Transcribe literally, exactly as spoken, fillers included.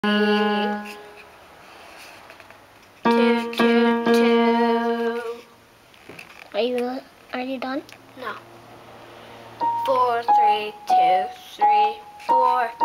Two, two, two. Are you are you done? No. Four, three, two, three, four.